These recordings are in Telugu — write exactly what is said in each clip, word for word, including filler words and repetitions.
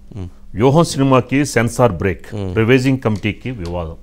వ్యూహం సినిమాకి సెన్సార్ బ్రేక్, రివైజింగ్ కమిటీకి వివాదం.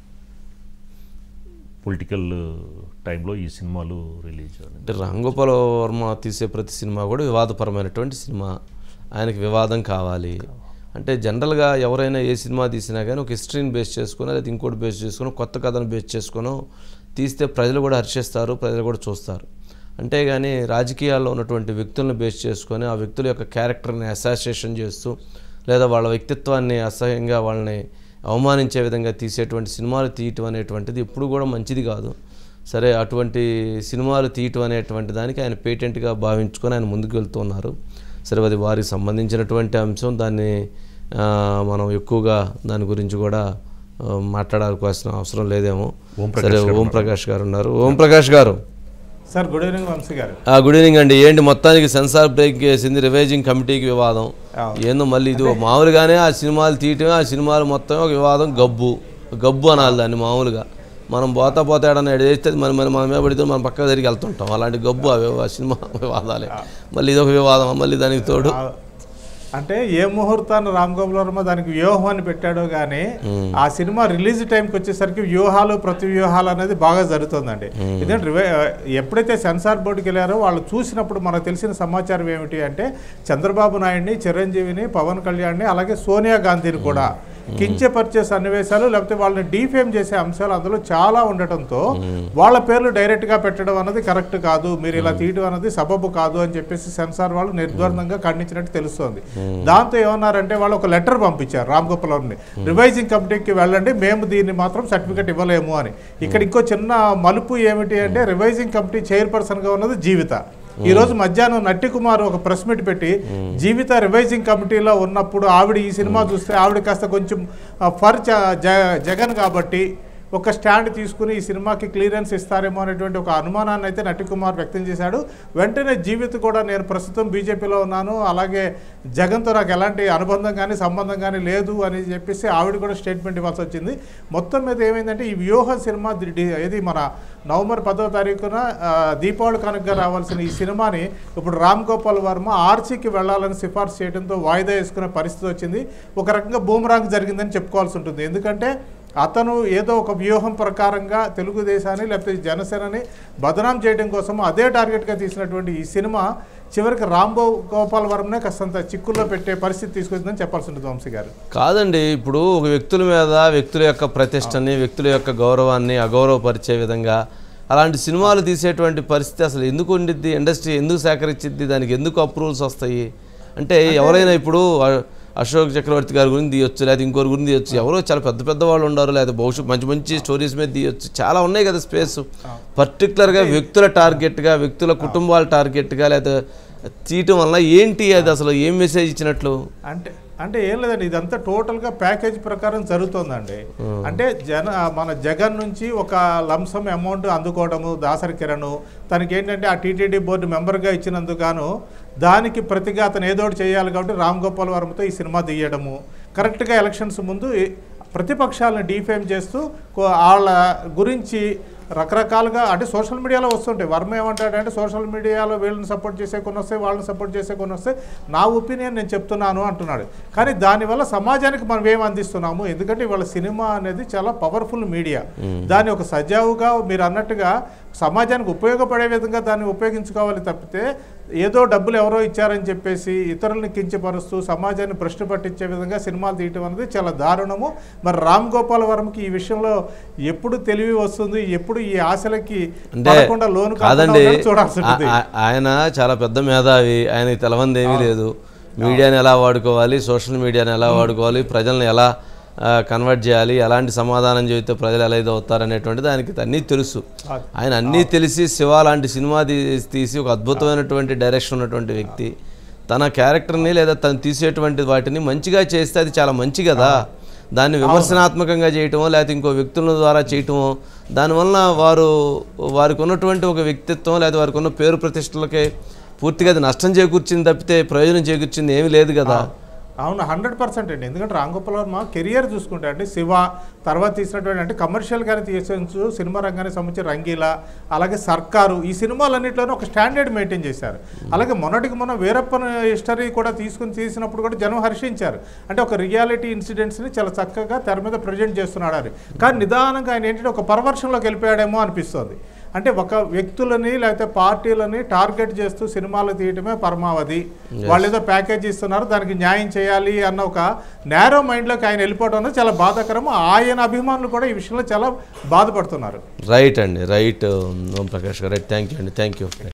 పొలిటికల్ టైంలో ఈ సినిమాలు రిలీజ్. అంటే రామ్గోపాల్ వర్మ తీసే ప్రతి సినిమా కూడా వివాదపరమైనటువంటి సినిమా, ఆయనకి వివాదం కావాలి. అంటే జనరల్గా ఎవరైనా ఏ సినిమా తీసినా కానీ ఒక హిస్టరీని బేస్ చేసుకుని లేదా ఇంకోటి బేస్ చేసుకుని కొత్త కథను బేస్ చేసుకుని తీస్తే ప్రజలు కూడా హర్షిస్తారు, ప్రజలు కూడా చూస్తారు. అంతేగాని రాజకీయాల్లో ఉన్నటువంటి వ్యక్తులను బేస్ చేసుకొని ఆ వ్యక్తుల యొక్క క్యారెక్టర్ని అసాసియేషన్ చేస్తూ లేదా వాళ్ళ వ్యక్తిత్వాన్ని అసహ్యంగా వాళ్ళని అవమానించే విధంగా తీసేటువంటి సినిమాలు తీయటం అనేటువంటిది ఎప్పుడు కూడా మంచిది కాదు. సరే, అటువంటి సినిమాలు తీయటం అనేటువంటి దానికి ఆయన పేటెంట్గా భావించుకొని ఆయన ముందుకు వెళ్తున్నారు. సరే, అది వారికి సంబంధించినటువంటి అంశం, దాన్ని మనం ఎక్కువగా దాని గురించి కూడా మాట్లాడాల్సిన అవసరం లేదేమో. సరే, ఓం ప్రకాష్ గారు ఉన్నారు. ఓం ప్రకాష్ గారు సార్, గుడ్ ఈవినింగ్ వంశీ గారు. గుడ్ ఈవినింగ్ అండి. ఏంటి మొత్తానికి సెన్సార్ బ్రేక్ చేసింది, రివైజింగ్ కమిటీకి వివాదం ఏందో మళ్ళీ ఇది మామూలుగానే ఆ సినిమాలు తీయటమే, ఆ సినిమాలు మొత్తం ఒక వివాదం, గబ్బు గబ్బు అనాలి దాన్ని. మామూలుగా మనం పోతా పోతా ఏడన్నా చేస్తే మన మన మనమే పడితే మనం పక్క తిరిగి వెళ్తుంటాం, అలాంటి గబ్బు అవి సినిమా వివాదాలే. మళ్ళీ ఇదొక వివాదం, మళ్ళీ దానికి తోడు అంటే ఏ ముహూర్తాన్ని రామ్గోపాల్ వర్మ దానికి వ్యూహం అని పెట్టాడో కానీ ఆ సినిమా రిలీజ్ టైంకి వచ్చేసరికి వ్యూహాలు ప్రతి వ్యూహాలు అనేది బాగా జరుగుతుందండి. ఎందుకంటే ఎప్పుడైతే సెన్సార్ బోర్డుకి వెళ్ళారో వాళ్ళు చూసినప్పుడు మనకు తెలిసిన సమాచారం ఏమిటి అంటే చంద్రబాబు నాయుడిని, చిరంజీవిని, పవన్ కళ్యాణ్ని అలాగే సోనియా గాంధీని కూడా కించపరిచే సన్నివేశాలు లేకపోతే వాళ్ళని డీఫేమ్ చేసే అంశాలు అందులో చాలా ఉండటంతో వాళ్ళ పేర్లు డైరెక్ట్గా పెట్టడం అన్నది కరెక్ట్ కాదు, మీరు ఇలా తీయడం అన్నది సబబు కాదు అని చెప్పేసి సెన్సార్ వాళ్ళు నిర్ద్వందంగా ఖండించినట్టు తెలుస్తోంది. దాంతో ఏమన్నారంటే వాళ్ళు ఒక లెటర్ పంపించారు రామ్గోపాల్ వర్మని, రివైజింగ్ కమిటీకి వెళ్ళండి, మేము దీన్ని మాత్రం సర్టిఫికెట్ ఇవ్వలేము అని. ఇక్కడ ఇంకో చిన్న మలుపు ఏమిటి అంటే రివైజింగ్ కమిటీ చైర్పర్సన్గా ఉన్నది జీవిత. ఈ రోజు మధ్యాహ్నం నట్టి కుమార్ ఒక ప్రెస్ మీట్ పెట్టి జీవిత రివైజింగ్ కమిటీలో ఉన్నప్పుడు ఆవిడ ఈ సినిమా చూస్తే ఆవిడ కాస్త కొంచెం ఫర్ జగన్ కాబట్టి ఒక స్టాండ్ తీసుకుని ఈ సినిమాకి క్లియరెన్స్ ఇస్తారేమో అనేటువంటి ఒక అనుమానాన్ని అయితే నట్టి కుమార్ వ్యక్తం చేశాడు. వెంటనే జీవిత కూడా నేను ప్రస్తుతం బీజేపీలో ఉన్నాను, అలాగే జగన్తో నాకు ఎలాంటి అనుబంధం కానీ సంబంధం కానీ లేదు అని చెప్పేసి ఆవిడ కూడా స్టేట్మెంట్ ఇవ్వాల్సి వచ్చింది. మొత్తం మీద ఏమైందంటే ఈ వ్యూహం సినిమా ఇది మన నవంబర్ పదో తారీఖున దీపావళి కనుకగా రావాల్సిన ఈ సినిమాని ఇప్పుడు రామ్గోపాల్ వర్మ ఆర్సీకి వెళ్లాలని సిఫార్సు చేయడంతో వాయిదా వేసుకునే పరిస్థితి వచ్చింది. ఒక రకంగా బూమరాంగ్ జరిగిందని చెప్పుకోవాల్సి ఉంటుంది. ఎందుకంటే అతను ఏదో ఒక వ్యూహం ప్రకారంగా తెలుగుదేశాన్ని లేకపోతే జనసేనని బదనాం చేయడం కోసం అదే టార్గెట్గా తీసినటువంటి ఈ సినిమా చివరికి రామ్గోపాల్ వర్మనే కాస్తంత చిక్కుల్లో పెట్టే పరిస్థితి తీసుకొచ్చిందని చెప్పాల్సి ఉంటుంది వంశీ గారు. కాదండి, ఇప్పుడు ఒక వ్యక్తుల మీద వ్యక్తుల యొక్క ప్రతిష్టని, వ్యక్తుల యొక్క గౌరవాన్ని అగౌరవపరిచే విధంగా అలాంటి సినిమాలు తీసేటువంటి పరిస్థితి అసలు ఎందుకు ఉండిద్ది? ఇండస్ట్రీ ఎందుకు సేకరించిద్ది? దానికి ఎందుకు అప్రూవల్స్ వస్తాయి? అంటే ఎవరైనా ఇప్పుడు అశోక్ చక్రవర్తి గారి గురించి తీయొచ్చు, లేదా ఇంకోరి గురించి తీయొచ్చు, ఎవరో చాలా పెద్ద పెద్ద వాళ్ళు ఉన్నారు, లేదా భవిష్యత్తు మంచి మంచి స్టోరీస్ మీద తీయొచ్చు, చాలా ఉన్నాయి కదా స్పేస్. పర్టికులర్గా వ్యక్తుల టార్గెట్గా, వ్యక్తుల కుటుంబాల టార్గెట్గా లేదా తీయటం వల్ల ఏంటి అది అసలు ఏం మెసేజ్ ఇచ్చినట్లు? అంటే అంటే ఏం లేదండి, ఇదంతా టోటల్గా ప్యాకేజ్ ప్రకారం జరుగుతుందండి. అంటే జన మన జగన్ నుంచి ఒక లంసమ్ అమౌంట్ అందుకోవడము, దాసరి కిరణ్ తనకి ఏంటంటే ఆ టీటీడీ బోర్డు మెంబర్గా ఇచ్చినందుకు గాను దానికి ప్రతిగా అతను ఏదో ఒకటి చేయాలి కాబట్టి రామ్గోపాల్ వర్మతో ఈ సినిమా తీయడము, కరెక్ట్గా ఎలక్షన్స్ ముందు ప్రతిపక్షాలను డీఫేమ్ చేస్తూ వాళ్ళ గురించి రకరకాలుగా అంటే సోషల్ మీడియాలో వస్తుంటాయి. వర్మ ఏమంటాడంటే సోషల్ మీడియాలో వీళ్ళని సపోర్ట్ చేసే కొన్ని వస్తాయి, వాళ్ళని సపోర్ట్ చేసే కొన్ని వస్తాయి, నా ఒపీనియన్ నేను చెప్తున్నాను అంటున్నాడు. కానీ దానివల్ల సమాజానికి మనం ఏం అందిస్తున్నాము? ఎందుకంటే ఇవాళ సినిమా అనేది చాలా పవర్ఫుల్ మీడియా, దాన్ని ఒక సజావుగా మీరు అన్నట్టుగా సమాజానికి ఉపయోగపడే విధంగా దాన్ని ఉపయోగించుకోవాలి తప్పితే ఏదో డబ్బులు ఎవరో ఇచ్చారని చెప్పేసి ఇతరులను కించపరుస్తూ సమాజాన్ని భ్రష్టు పట్టించే విధంగా సినిమాలు తీయటం అనేది చాలా దారుణము. మరి రామ్గోపాల్ వర్మకి ఈ విషయంలో ఎప్పుడు తెలివి వస్తుంది, ఎప్పుడు ఈ ఆశలకి పడకుండా లోను కాదండి. ఆయన చాలా పెద్ద మేధావి, ఆయనకి తెలవంది ఏమీ లేదు. మీడియాని ఎలా వాడుకోవాలి, సోషల్ మీడియాని ఎలా వాడుకోవాలి, ప్రజల్ని ఎలా కన్వర్ట్ చేయాలి, ఎలాంటి సమాధానం చెబితే ప్రజలు ఎలా ఇది అవుతారు అనేటువంటిది ఆయనకి అన్నీ తెలుసు. ఆయన అన్నీ తెలిసి శివ లాంటి సినిమా తీసి ఒక అద్భుతమైనటువంటి డైరెక్షన్ ఉన్నటువంటి వ్యక్తి తన క్యారెక్టర్ని లేదా తను తీసేటువంటి వాటిని మంచిగా చేస్తే అది చాలా మంచి కదా. దాన్ని విమర్శనాత్మకంగా చేయటమో లేకపోతే ఇంకో వ్యక్తుల ద్వారా చేయటమో దానివల్ల వారు వారికి ఉన్నటువంటి ఒక వ్యక్తిత్వం లేదా వారికి ఉన్న పేరు ప్రతిష్టలకే పూర్తిగా అది నష్టం చేకూర్చింది తప్పితే ప్రయోజనం చేకూర్చింది ఏమీ లేదు కదా. అవును, హండ్రెడ్ పర్సెంట్ అండి. ఎందుకంటే రామ్ గోపాల్ వర్మ కెరియర్ చూసుకుంటే అంటే శివ తర్వాత తీసినటువంటి అంటే కమర్షియల్గానే తీసేచ్చు సినిమా రంగానికి సంబంధించి రంగీలా, అలాగే సర్కారు, ఈ సినిమాలన్నింటిలోనూ ఒక స్టాండర్డ్ మెయింటైన్ చేశారు. అలాగే మొన్నటికి మొన్న వీరప్పన్ హిస్టరీ కూడా తీసుకుని తీసినప్పుడు కూడా జనం హర్షించారు. అంటే ఒక రియాలిటీ ఇన్సిడెంట్స్ని చాలా చక్కగా తెర మీద ప్రజెంట్ చేస్తున్నాడు అని. కానీ నిదానంగా ఆయన ఏంటంటే ఒక పర్వర్షన్లోకి వెళ్ళిపోయాడేమో అనిపిస్తుంది. అంటే ఒక వ్యక్తులని లేకపోతే పార్టీలని టార్గెట్ చేస్తూ సినిమాలు తీయటమే పరమావధి, వాళ్ళు ఏదో ప్యాకేజ్ ఇస్తున్నారు దానికి న్యాయం చేయాలి అన్న ఒక నేరో మైండ్లోకి ఆయన వెళ్ళిపోవడం అనేది చాలా బాధాకరం. ఆయన అభిమానులు కూడా ఈ విషయంలో చాలా బాధపడుతున్నారు. రైట్ అండి, రైట్ ఓం ప్రకాష్ గారు, రైట్. థ్యాంక్ యూ అండి, థ్యాంక్ యూ.